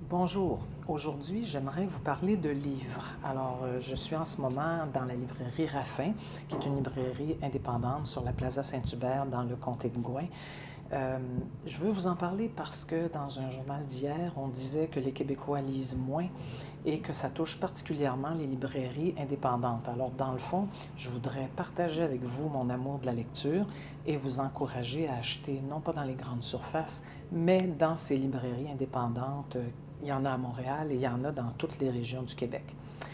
Bonjour, aujourd'hui j'aimerais vous parler de livres. Alors je suis en ce moment dans la librairie Raffin, qui est une librairie indépendante sur la Plaza Saint-Hubert dans le comté de Gouin. Je veux vous en parler parce que dans un journal d'hier, on disait que les Québécois lisent moins et que ça touche particulièrement les librairies indépendantes. Alors dans le fond, je voudrais partager avec vous mon amour de la lecture et vous encourager à acheter non pas dans les grandes surfaces, mais dans ces librairies indépendantes. Il y en a à Montréal et il y en a dans toutes les régions du Québec.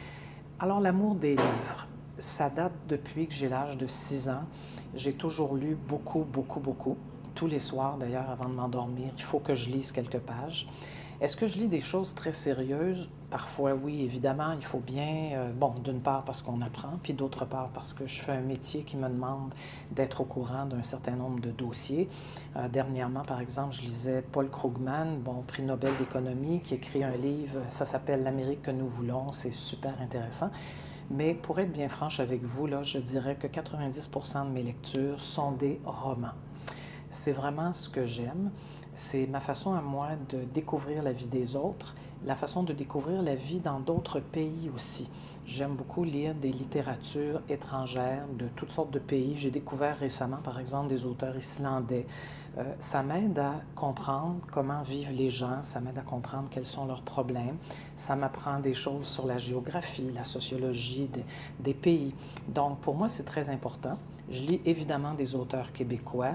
Alors l'amour des livres, ça date depuis que j'ai l'âge de 6 ans. J'ai toujours lu beaucoup, beaucoup, beaucoup. Tous les soirs, d'ailleurs, avant de m'endormir, il faut que je lise quelques pages. Est-ce que je lis des choses très sérieuses? Parfois, oui, évidemment, il faut bien, bon, d'une part parce qu'on apprend, puis d'autre part parce que je fais un métier qui me demande d'être au courant d'un certain nombre de dossiers. Dernièrement, par exemple, je lisais Paul Krugman, bon, prix Nobel d'économie, qui écrit un livre, ça s'appelle L'Amérique que nous voulons, c'est super intéressant. Mais pour être bien franche avec vous, là, je dirais que 90% de mes lectures sont des romans. C'est vraiment ce que j'aime. C'est ma façon à moi de découvrir la vie des autres, la façon de découvrir la vie dans d'autres pays aussi. J'aime beaucoup lire des littératures étrangères de toutes sortes de pays. J'ai découvert récemment, par exemple, des auteurs islandais. Ça m'aide à comprendre comment vivent les gens, ça m'aide à comprendre quels sont leurs problèmes. Ça m'apprend des choses sur la géographie, la sociologie des pays. Donc, pour moi, c'est très important. Je lis évidemment des auteurs québécois.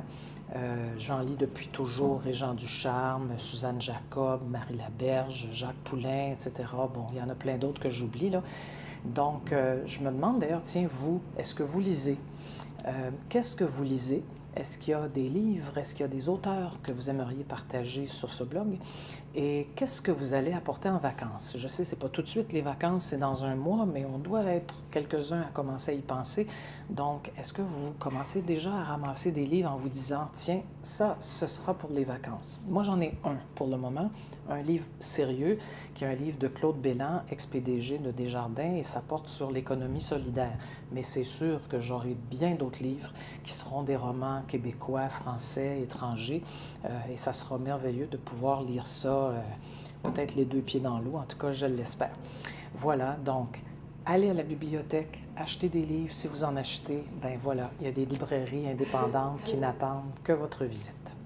J'en lis depuis toujours, Régent Ducharme, Suzanne Jacob, Marie Laberge, Jacques Poulain, etc. Bon, il y en a plein d'autres que j'oublie, là. Donc, je me demande d'ailleurs, tiens, vous, est-ce que vous lisez? Qu'est-ce que vous lisez? Est-ce qu'il y a des livres? Est-ce qu'il y a des auteurs que vous aimeriez partager sur ce blog? Et qu'est-ce que vous allez apporter en vacances? Je sais, c'est pas tout de suite les vacances, c'est dans un mois, mais on doit être quelques-uns à commencer à y penser. Donc, est-ce que vous commencez déjà à ramasser des livres en vous disant, tiens, ça, ce sera pour les vacances? Moi, j'en ai un pour le moment, un livre sérieux, qui est un livre de Claude Bélan, ex-PDG de Desjardins, et ça porte sur l'économie solidaire. Mais c'est sûr que j'aurai bien d'autres livres qui seront des romans québécois, français, étrangers, et ça sera merveilleux de pouvoir lire ça, peut-être les deux pieds dans l'eau, en tout cas, je l'espère. Voilà, donc, allez à la bibliothèque, achetez des livres. Si vous en achetez, ben voilà, il y a des librairies indépendantes qui n'attendent que votre visite.